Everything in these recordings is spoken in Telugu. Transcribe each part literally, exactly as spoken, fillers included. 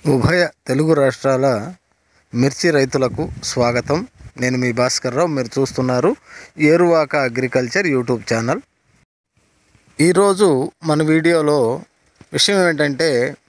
ఉభయ తెలుగు రాష్ట్రాల మిర్చి రైతులకు స్వాగతం. నేను మీ భాస్కర్ రావు. మీరు చూస్తున్నారు ఏరువాక అగ్రికల్చర్ యూట్యూబ్ ఛానల్. ఈరోజు మన వీడియోలో విషయం ఏంటంటే,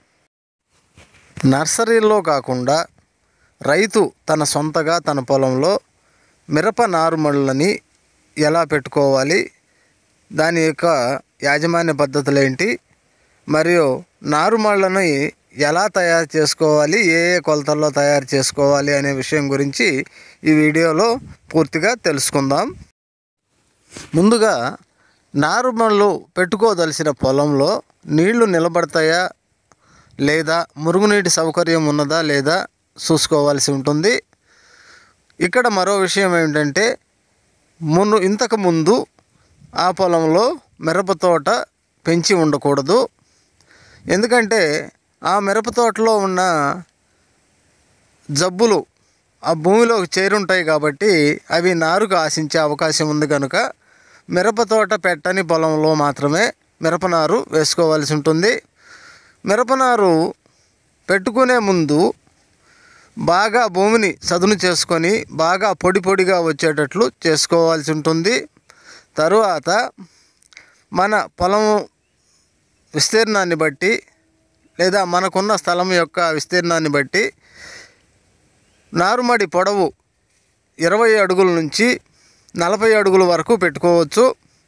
నర్సరీలో కాకుండా రైతు తన సొంతగా తన పొలంలో మిరప నారుమళ్ళని ఎలా పెట్టుకోవాలి, దాని యొక్క యాజమాన్య పద్ధతులు ఏంటి, మరియు నారుమళ్ళని ఎలా తయారు చేసుకోవాలి, ఏ ఏ కొలతల్లో తయారు చేసుకోవాలి అనే విషయం గురించి ఈ వీడియోలో పూర్తిగా తెలుసుకుందాం. ముందుగా నారుమళ్ళు పెట్టుకోదలసిన పొలంలో నీళ్లు నిలబడతాయా లేదా, మురుగునీటి సౌకర్యం ఉన్నదా లేదా చూసుకోవాల్సి ఉంటుంది. ఇక్కడ మరో విషయం ఏమిటంటే, మును ఇంతకు ముందు ఆ పొలంలో మిరప తోట పెంచి ఉండకూడదు. ఎందుకంటే ఆ మిరప తోటలో ఉన్న జబ్బులు ఆ భూమిలోకి చేరుంటాయి కాబట్టి అవి నారుకు ఆశించే అవకాశం ఉంది. కనుక మిరప తోట పెట్టని పొలంలో మాత్రమే మిరపనారు వేసుకోవాల్సి ఉంటుంది. మిరపనారు పెట్టుకునే ముందు బాగా భూమిని సదును చేసుకొని బాగా పొడి పొడిగా వచ్చేటట్లు చేసుకోవాల్సి ఉంటుంది. తరువాత మన పొలం విస్తీర్ణాన్ని బట్టి లేదా మనకున్న స్థలం యొక్క విస్తీర్ణాన్ని బట్టి నారుమడి పొడవు ఇరవై అడుగుల నుంచి నలభై అడుగుల వరకు పెట్టుకోవచ్చు.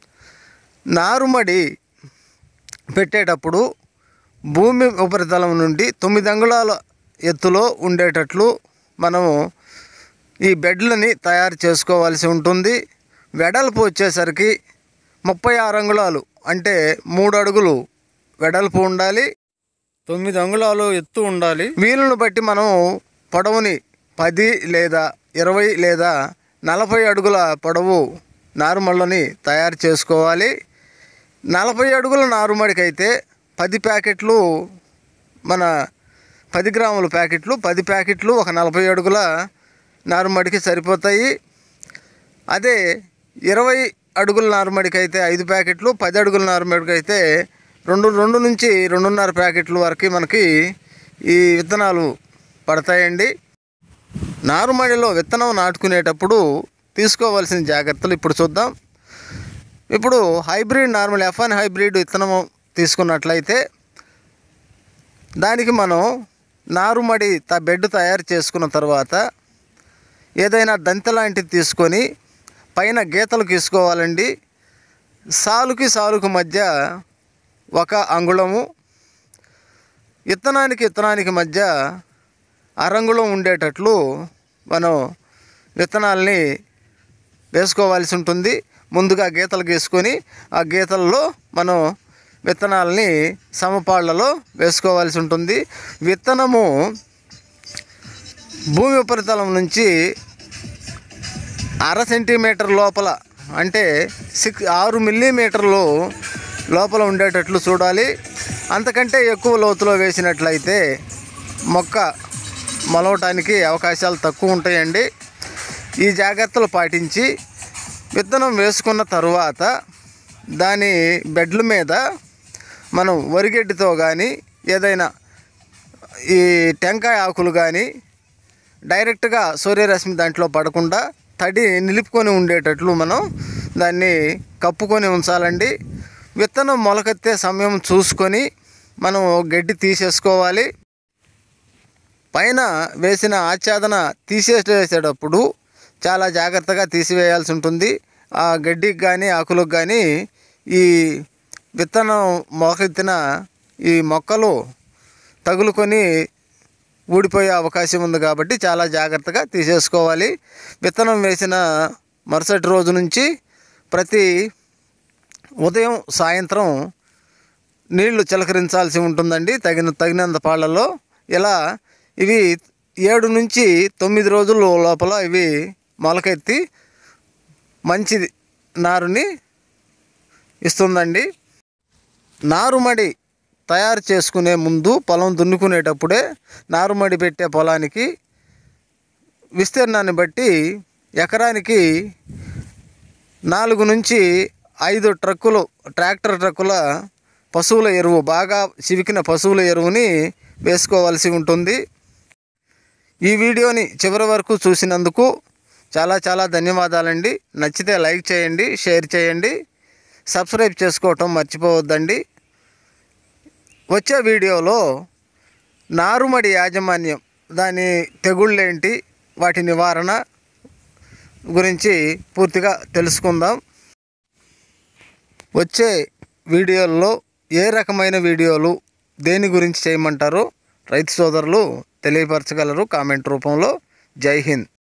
నారుమడి పెట్టేటప్పుడు భూమి ఉపరితలం నుండి తొమ్మిది అంగుళాల ఎత్తులో ఉండేటట్లు మనము ఈ బెడ్లని తయారు చేసుకోవాల్సి ఉంటుంది. వెడల్పు వచ్చేసరికి ముప్పై ఆరు అంగుళాలు అంటే మూడు అడుగులు వెడల్పు ఉండాలి, తొమ్మిది అంగుళాలు ఎత్తు ఉండాలి. వీలును బట్టి మనం పొడవుని పది లేదా ఇరవై లేదా నలభై అడుగుల పొడవు నారుమళ్ళని తయారు చేసుకోవాలి. నలభై అడుగుల నారుమడికి అయితే పది ప్యాకెట్లు, మన పది గ్రాముల ప్యాకెట్లు పది ప్యాకెట్లు ఒక నలభై అడుగుల నారుమడికి సరిపోతాయి. అదే ఇరవై అడుగుల నారుమడికి అయితే ఐదు ప్యాకెట్లు, పది అడుగుల నారుమడికి అయితే రెండు రెండు నుంచి రెండున్నర ప్యాకెట్ల వరకు మనకి ఈ విత్తనాలు పడతాయండి. నారుమడిలో విత్తనం నాటుకునేటప్పుడు తీసుకోవాల్సిన జాగ్రత్తలు ఇప్పుడు చూద్దాం. ఇప్పుడు hybrid normal F one hybrid విత్తనం తీసుకున్నట్లయితే దానికి మనం నారుమడి త బెడ్ తయారు చేసుకున్న తర్వాత ఏదైనా దంతె లాంటిది తీసుకొని పైన గీతలు గీసుకోవాలండి. సాలుకి సాలుకు మధ్య ఒక అంగుళము, విత్తనానికి విత్తనానికి మధ్య అరంగుళం ఉండేటట్లు మనం విత్తనాలని వేసుకోవాల్సి ఉంటుంది. ముందుగా గీతలు గీసుకొని ఆ గీతల్లో మనం విత్తనాలని సమపాళ్లలో వేసుకోవాల్సి ఉంటుంది. విత్తనము భూమి ఉపరితలం నుంచి అర సెంటీమీటర్ లోపల అంటే సిక్స్ ఆరు మిల్లీమీటర్లు లోపల ఉండేటట్లు చూడాలి. అంతకంటే ఎక్కువ లోతులో వేసినట్లయితే మొక్క మొలవటానికి అవకాశాలు తక్కువ ఉంటాయండి. ఈ జాగ్రత్తలు పాటించి విత్తనం వేసుకున్న తరువాత దాని బెడ్ల మీద మనం వరిగడ్డితో కానీ ఏదైనా ఈ టెంకాయ ఆకులు కానీ డైరెక్ట్గా సూర్యరశ్మి దాంట్లో పడకుండా తడి నిలుపుకొని ఉండేటట్లు మనం దాన్ని కప్పుకొని ఉంచాలండి. విత్తనం మొలకెత్తే సమయం చూసుకొని మనం గడ్డి తీసేసుకోవాలి. పైన వేసిన ఆచ్ఛాదన తీసేసేటప్పుడు చాలా జాగ్రత్తగా తీసివేయాల్సి ఉంటుంది. ఆ గడ్డికి కానీ ఆకులకు కానీ ఈ విత్తనం మొలకెత్తిన ఈ మొక్కలు తగులుకొని ఊడిపోయే అవకాశం ఉంది కాబట్టి చాలా జాగ్రత్తగా తీసేసుకోవాలి. విత్తనం వేసిన మరుసటి రోజు నుంచి ప్రతి ఉదయం సాయంత్రం నీళ్లు చిలకరించాల్సి ఉంటుందండి తగిన తగినంత పాళ్ళలో. ఇలా ఇవి ఏడు నుంచి తొమ్మిది రోజుల లోపల ఇవి మొలకెత్తి మంచి నారుని ఇస్తుందండి. నారుమడి తయారు చేసుకునే ముందు పొలం దున్నుకునేటప్పుడే నారుమడి పెట్టే పొలానికి విస్తీర్ణాన్ని బట్టి ఎకరానికి నాలుగు నుంచి ఐదు ట్రక్కులు ట్రాక్టర్ ట్రక్కుల పశువుల ఎరువు, బాగా చివికిన పశువుల ఎరువుని వేసుకోవాల్సి ఉంటుంది. ఈ వీడియోని చివరి వరకు చూసినందుకు చాలా చాలా ధన్యవాదాలండి. నచ్చితే లైక్ చేయండి, షేర్ చేయండి, సబ్స్క్రైబ్ చేసుకోవటం మర్చిపోవద్దండి. వచ్చే వీడియోలో నారుమడి యాజమాన్యం, దాని తెగుళ్ళేంటి, వాటి నివారణ గురించి పూర్తిగా తెలుసుకుందాం. వచ్చే వీడియోల్లో ఏ రకమైన వీడియోలు దేని గురించి చేయమంటారో రైతు సోదరులు తెలియపరచగలరు కామెంట్ రూపంలో. జై హింద్.